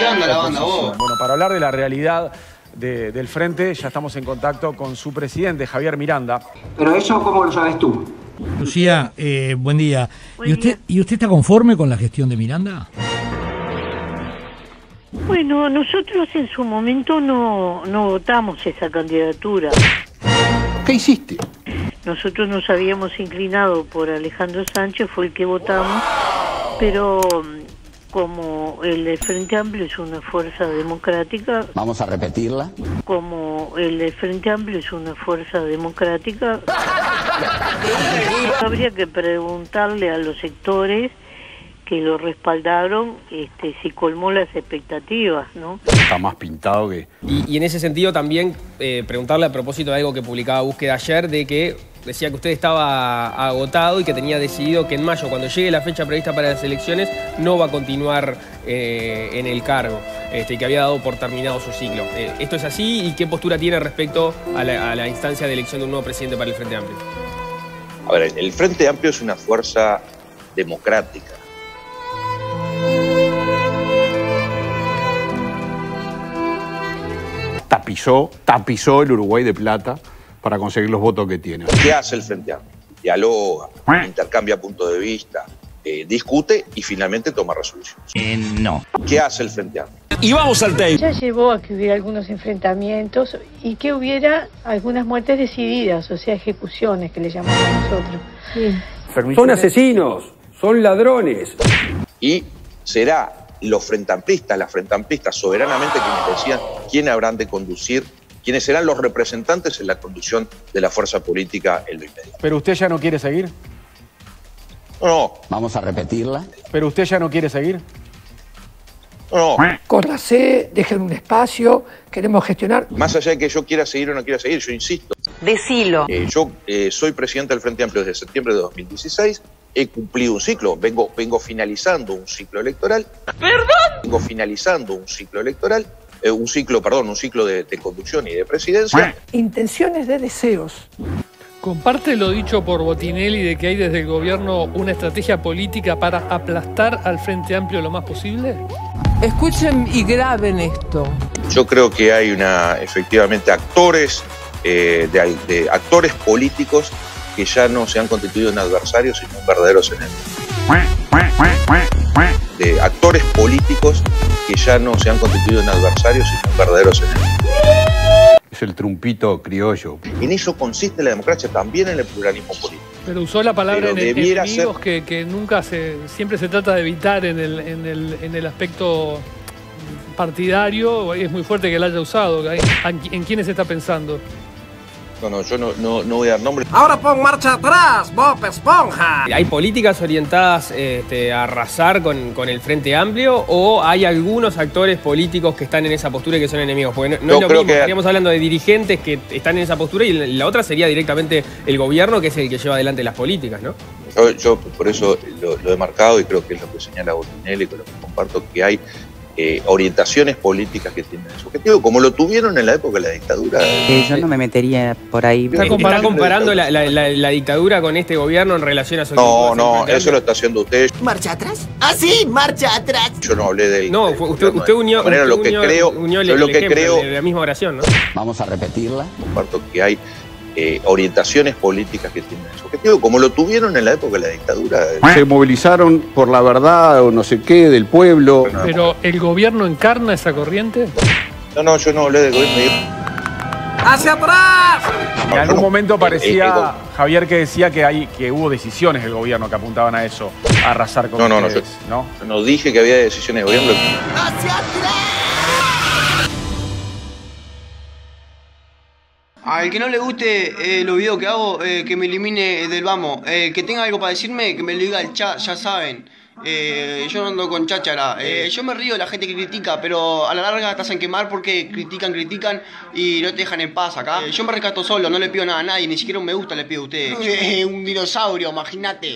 anda la banda, vos? Bueno, para hablar de la realidad del frente, ya estamos en contacto con su presidente, Javier Miranda. Pero eso, ¿cómo lo sabes tú? Lucía, buen día. Buen día. ¿Y usted está conforme con la gestión de Miranda? Bueno, nosotros en su momento no votamos esa candidatura. ¿Qué hiciste? Nosotros nos habíamos inclinado por Alejandro Sánchez, fue el que votamos, pero como el Frente Amplio es una fuerza democrática... Vamos a repetirla. Como el Frente Amplio es una fuerza democrática... habría que preguntarle a los sectores que lo respaldaron si colmó las expectativas, ¿no? Está más pintado que... Y en ese sentido también preguntarle a propósito de algo que publicaba Búsqueda ayer, de que decía que usted estaba agotado y que tenía decidido que en mayo, cuando llegue la fecha prevista para las elecciones, no va a continuar en el cargo, y que había dado por terminado su ciclo. ¿Esto es así? ¿Y qué postura tiene respecto a la instancia de elección de un nuevo presidente para el Frente Amplio? A ver, el Frente Amplio es una fuerza democrática. Tapizó el Uruguay de plata para conseguir los votos que tiene. ¿Qué hace el Frente Amplio? Dialoga, intercambia puntos de vista, discute y finalmente toma resoluciones. No. ¿Qué hace el Frente Amplio? Y vamos al tema. Ya llevó a que hubiera algunos enfrentamientos y que hubiera algunas muertes decididas, o sea, ejecuciones que le llamamos nosotros. Sí. Son asesinos, son ladrones. Y será los frentamplistas, las frentamplistas soberanamente quienes decían quiénes habrán de conducir, quiénes serán los representantes en la conducción de la fuerza política en lo inmediato. ¿Pero usted ya no quiere seguir? No. Vamos a repetirla. ¿Pero usted ya no quiere seguir? No. Córrase, dejen un espacio, queremos gestionar. Más allá de que yo quiera seguir o no quiera seguir, yo insisto. Decilo. Yo soy presidente del Frente Amplio desde septiembre de 2016. He cumplido un ciclo, vengo finalizando un ciclo electoral. ¿Perdón? Vengo finalizando un ciclo electoral, un ciclo de conducción y de presidencia. Intenciones de deseos. ¿Comparte lo dicho por Botinelli de que hay desde el gobierno una estrategia política para aplastar al Frente Amplio lo más posible? Escuchen y graben esto. Yo creo que hay efectivamente actores, actores políticos que ya no se han constituido en adversarios, sino en verdaderos enemigos. De actores políticos que ya no se han constituido en adversarios, sino en verdaderos enemigos. Es el trumpito criollo. En eso consiste la democracia, también en el pluralismo político. Pero usó la palabra enemigos ser... que nunca siempre se trata de evitar en el aspecto partidario. Es muy fuerte que la haya usado. ¿En quiénes está pensando? No, yo no voy a dar nombre. Ahora pon marcha atrás, Bob Esponja. ¿Hay políticas orientadas a arrasar con el Frente Amplio o hay algunos actores políticos que están en esa postura y que son enemigos? Porque no es lo mismo, estaríamos hablando de dirigentes que están en esa postura y la otra sería directamente el gobierno, que es el que lleva adelante las políticas, ¿no? Yo por eso lo he marcado y creo que es lo que señala Botinelli, con lo que comparto, que hay orientaciones políticas que tienen ese objetivo, como lo tuvieron en la época de la dictadura. Yo no me metería por ahí. ¿Está comparando la dictadura con este gobierno en relación a su... No, eso lo está haciendo usted. ¿Marcha atrás? ¡Ah, sí! ¡Marcha atrás! Yo no hablé del... No, usted unió la misma oración, ¿no? Vamos a repetirla. Comparto que hay orientaciones políticas que tienen ese objetivo, como lo tuvieron en la época de la dictadura. Se movilizaron por la verdad o no sé qué del pueblo. ¿Pero el gobierno encarna esa corriente? No, yo no hablé del gobierno. ¡Hacia atrás! En algún momento parecía, Javier, que decía que hubo decisiones del gobierno que apuntaban a eso, a arrasar con ustedes, ¿no? Yo no dije que había decisiones del gobierno. ¡Hacia atrás! Al que no le guste los videos que hago, que me elimine del vamos. Que tenga algo para decirme, que me lo diga el chat, ya saben. Yo no ando con cháchara. Yo me río de la gente que critica, pero a la larga te hacen quemar porque critican y no te dejan en paz acá. Yo me rescato solo, no le pido nada a nadie, ni siquiera un me gusta le pido a ustedes. Un dinosaurio, imagínate.